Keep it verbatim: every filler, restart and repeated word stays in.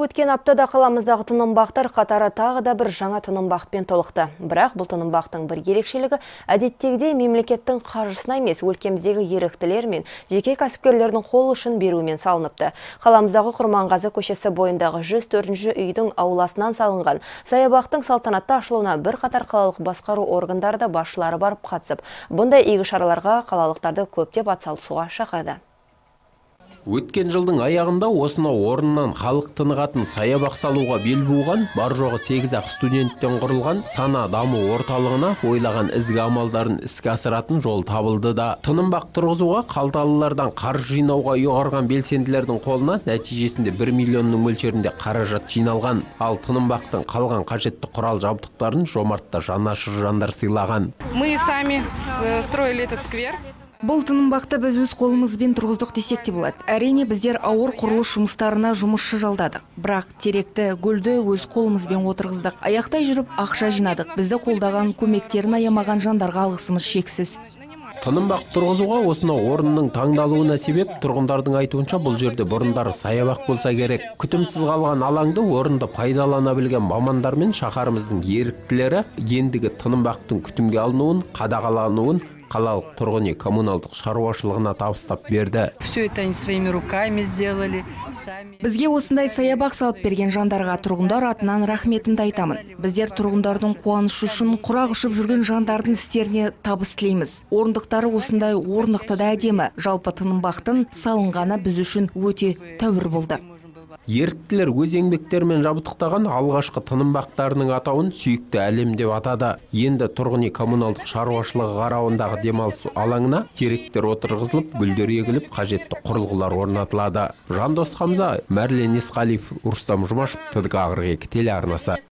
Өткен аптада қаламыздағы тынымбақтар қатары тағы да бір жаңа тынымбақпен толықты. Бірақ бұл тынымбақтың бір ерекшелігі әдеттегідей мемлекеттің қаржысына емес, өлкеміздегі еріктілер мен жеке кәсіпкерлердің қол ұшын беруімен салыныпты. Қаламыздағы Құрманғазы көшесі бойындағы жүз төртінші үйдің ауласынан салынған саябақтың салтанатты ашылуына бір қатар қалалық басқару органдары да басшылары барып қатысып, бұндай игі шараларға қалалықтарды көптеп атсалысуға шақырды. Өткен жылдың аяғында осынау орыннан халық тынығатын саябақ салуға бел буған, бар жоғы сегіз ақ студенттен құрылған сана даму орталығына ойлаған ізгі амалдарын іске асыратын жол табылды да. Тынымбақ тұрғызуға қалталылардан қаржы жинауға ұйғарған белсенділердің қолына нәтижесінде бір миллионның мөлшерінде қаражат жиналған. Ал тынымбақтың қалған қажетті құрал жабдықтарын жомартта жанашыр жандар сыйлаған. Мы сами строили этот сквер. Бұл тынымбақты біз өз қолымызбен тұрғыздық десек те болады. Әрине біздер ауыр құрылыс жұмыстарына жұмысшы жалдадық. Бірақ теректі, гүлді өз қолымызбен отырғыздық. Аяқтай жүріп ақша жинадық. Бізді қолдаған, көмектерін аямаған жандарға алғысымыз шексіз. Тынымбақ тұрғызуға осынау орынның таңдалуына себеп тұрғындардың айтуынша бұл жерде бұрындары саябақ болса керек. Күтімсіз қалған алаңды орынды пайдалана білген мамандар мен шаһарымыздың еріктілері ендігі тынымбақтың күтімге алынуын, қадағалануын қалалық тұрғын үй коммуналдық шаруашылығына табыстап берді. Все это они своими руками сделали сами. Бізге осындай саябақ салып берген жандарға тұрғындар атынан рахметімді айтамын. Біздер тұрғындардың қуанышы үшін құрақ ұшып жүрген жандардың істеріне табыс тілейміз. Орындықтары осындай орнықты да әдемі. Жалпы тынымбақтың салынғаны біз үшін өте тәуір болды. Еріктілер өз еңбектерімен жабдықтаған алғашқы тынымбақтарының атауын сүйікті әлем деп атады. Енді тұрғын үй коммуналдық шаруашылығы қарауындағы демалыс алаңына теректер отырғызылып, гүлдер егіліп, қажетті құрылғылар орнатылады. Жандос Хамза, Мәрлен Есқалиев, Рустам Жұмашев, ТДК қырық екі телеарнасы.